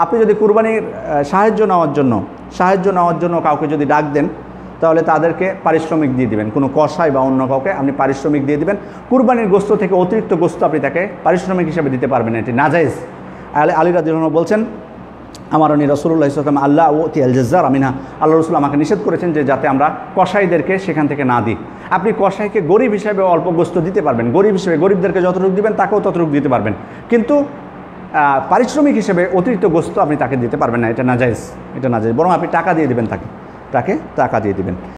আপনি যদি কুরবানির সাহায্য নেওয়ার জন্য কাউকে যদি ডাক দেন, তাহলে তাদেরকে পারিশ্রমিক দিয়ে দিবেন। কোনো কসাই বা অন্য কাউকে আপনি পারিশ্রমিক দিয়ে দিবেন। কুরবানির গোস্ত থেকে অতিরিক্ত গোস্ত আপনি তাকে পারিশ্রমিক হিসেবে দিতে পারবেন না, এটি নাজায়েজ। আলী রাদিয়াল্লাহু আনহু বলছেন, আমার উনি রাসূলুল্লাহ সাল্লাল্লাহু আলাইহি ওয়াসাল্লাম আল্লাহ ওতি আল জাজ্জার আমিনা, আল্লাহ রসুল আমাকে নিষেধ করেছেন যে যাতে আমরা কসাইদেরকে সেখান থেকে না দিই। আপনি কসাইকে গরিব হিসেবে অল্প গোস্ত দিতে পারবেন, গরিব হিসেবে গরিবদেরকে যতটুকু দিবেন তাকেও ততটুকু দিতে পারবেন, কিন্তু পারিশ্রমিক হিসেবে অতিরিক্ত গোস্ত আপনি তাকে দিতে পারবেন না, এটা নাজায়েজ, বরং আপনি টাকা দিয়ে দিবেন, তাকে টাকা দিয়ে দিবেন।